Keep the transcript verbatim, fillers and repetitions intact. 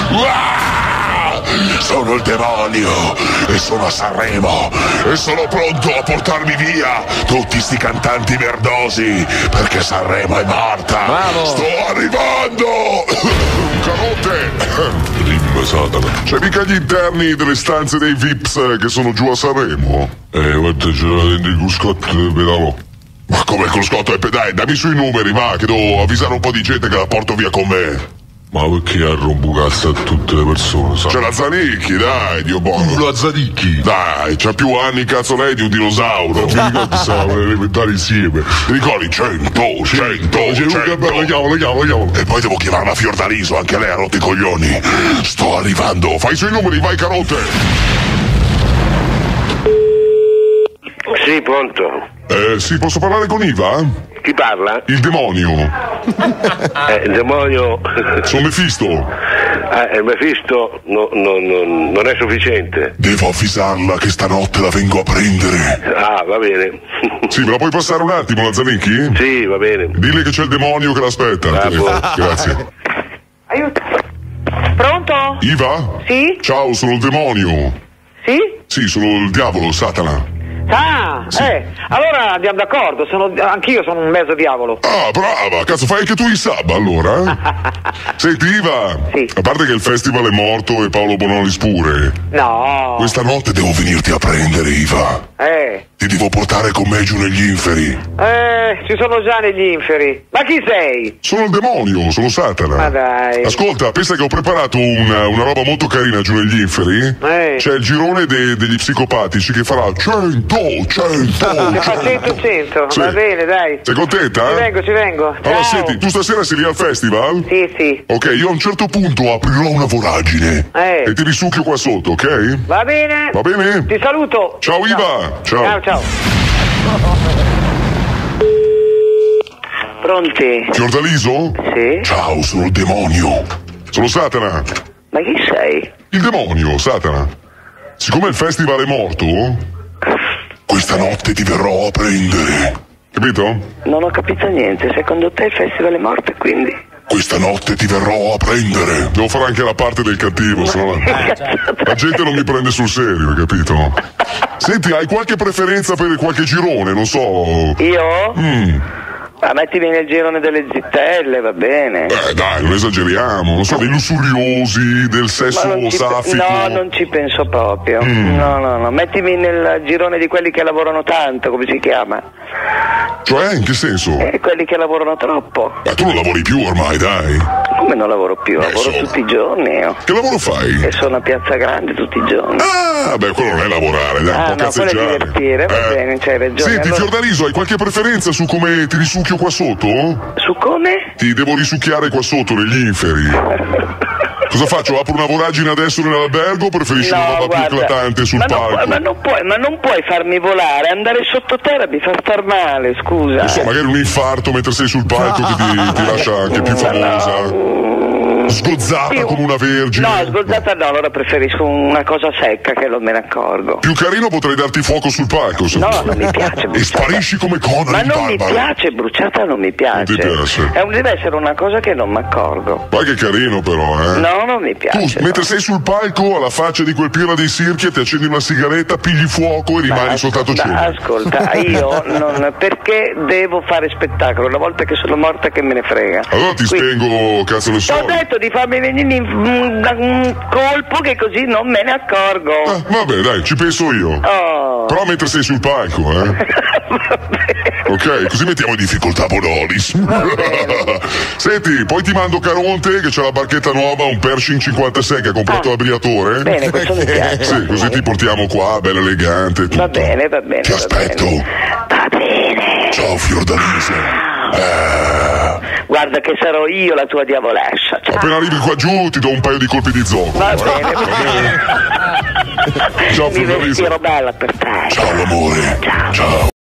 Sono il demonio e sono a Sanremo e sono pronto a portarmi via tutti sti cantanti merdosi perché Sanremo è morta. Bravo. Sto arrivando. Carote. Rim Satana. C'è mica gli interni delle stanze dei V I Ps che sono giù a Sanremo? Eh, guarda, c'era dentro il cruscotto e pedalò. Ma come il cruscotto e pedai? Dammi sui numeri, va, che devo avvisare un po' di gente che la porto via con me. Ma perché arrombugazza a tutte le persone, sai? C'è la Zanicchi, dai, Dio buono. La Zanicchi? Dai, c'ha più anni, cazzo lei, di un dinosauro. Ti ricordi, stavano elementari insieme. Ti ricordi? Cento, cento, cento. Lo chiamo, lo chiamo, lo chiamo. E poi devo chiamare la Fiordaliso, anche lei ha rotto i coglioni. Sto arrivando, fai i suoi numeri, vai Carote. Sì, pronto. Eh, sì, posso parlare con Iva? Chi parla? Il demonio. Eh, il demonio. Sono Mefisto. Eh, il Mefisto no, no, no, non è sufficiente. Devo avvisarla che stanotte la vengo a prendere. Ah, va bene. Sì, me la puoi passare un attimo, la Zanicchi? Sì, va bene. Dille che c'è il demonio che l'aspetta. Ah, boh. Grazie. Aiuto. Pronto? Iva? Sì? Ciao, sono il demonio. Sì? Sì, sono il diavolo, Satana. Ah, sì. eh, allora andiamo d'accordo, sono, anch'io sono un mezzo diavolo. Ah, brava, cazzo, fai anche tu il sub, allora? Senti, Iva, sì. A parte che il festival è morto e Paolo Bonolis pure. No. Questa notte devo venirti a prendere, Iva. Eh. Ti devo portare con me giù negli inferi. Eh, ci sono già negli inferi. Ma chi sei? Sono il demonio, sono Satana. Ma dai. Ascolta, pensa che ho preparato una, una roba molto carina giù negli inferi. Eh. C'è il girone de, degli psicopatici che farà cento, cento, Ne fa cento, cento. Sì. Va bene, dai. Sei contenta? Ci vengo, ci vengo. Ciao. Allora senti, tu stasera sei lì al festival? Sì, sì. Ok, io a un certo punto aprirò una voragine Eh. e ti risucchio qua sotto, ok? Va bene. Va bene? Ti saluto. Ciao Iva. Ciao. Ciao, ciao. Pronti? Fiordaliso? Sì. Ciao, sono il demonio. Sono Satana. Ma chi sei? Il demonio, Satana. Siccome il festival è morto, questa notte ti verrò a prendere. Capito? Non ho capito niente. Secondo te il festival è morto, quindi? Questa notte ti verrò a prendere. Devo fare anche la parte del cattivo, sennò la... la gente non mi prende sul serio, capito? Senti, hai qualche preferenza per qualche girone? Non so. Io? Mm. Ma mettimi nel girone delle zittelle, va bene. Eh dai, non esageriamo. Non so, dei lussuriosi, del sesso Ma non ci pe- saffico. no, non ci penso proprio. Mm. No, no, no. Mettimi nel girone di quelli che lavorano tanto, come si chiama? Cioè, in che senso? Eh, quelli che lavorano troppo. Ma tu non lavori più ormai, dai. Come non lavoro più? Beh, Lavoro insomma. tutti i giorni io. Che lavoro fai? E sono a Piazza Grande tutti i giorni. Ah, beh, quello non è lavorare, dai, Ah, un po' no, quello è cazzeggiare. divertire, va bene, c'hai ragione. Senti, Allora- Fiordaliso, hai qualche preferenza su come ti risucchio qua sotto? Su come? Ti devo risucchiare qua sotto, negli inferi. Cosa faccio? Apro una voragine adesso nell'albergo o preferisci una roba guarda, più eclatante sul ma non, palco? puoi, ma, non puoi, ma non puoi farmi volare, andare sottoterra mi fa star male, scusa. Non so, magari un infarto mentre sei sul palco che ti, ti lascia anche più famosa. Sgozzata Sì, come una vergine. No, sgozzata no, allora preferisco una cosa secca che non me ne accorgo. Più carino potrei darti fuoco sul palco. se No, vuoi. non mi piace E bruciata. sparisci come Conan Ma il non mi barbaro. piace, bruciata non mi piace. Non ti piace? È un, deve essere una cosa che non mi accorgo. Guarda che carino però, eh. No, non mi piace. Tu, mentre no. sei sul palco, alla faccia di quel pirla dei circhi, ti accendi una sigaretta, pigli fuoco e rimani Ma soltanto ascolta, acceso. ascolta, io non, perché devo fare spettacolo? Una volta che sono morta che me ne frega. Allora ti Quindi- spengo, cazzo ne Ti so. ho detto di farmi venire un, un- un colpo che così non me ne accorgo. Ah, vabbè, dai, ci penso io. Oh. Però mentre sei sul palco, eh. Ok, così mettiamo in difficoltà Bonolis. Senti, poi ti mando Caronte che c'ha la barchetta nuova, un Pershing cinquantasei che ha comprato Ah. al Briatore. Bene, questo mi piace. Sì, così ti portiamo qua, bella elegante. Tutto. Va bene, va bene. Ti va aspetto. bene. Va bene. Ciao Fiordalisa. Eh, Guarda che sarò io la tua diavolessa. Ciao. appena arrivi qua giù ti do un paio di colpi di zoccolo. Va eh. bene, va bene. Ciao Mi Fiordalisa. vestirò bella per te. Ciao amore. Ciao. Ciao.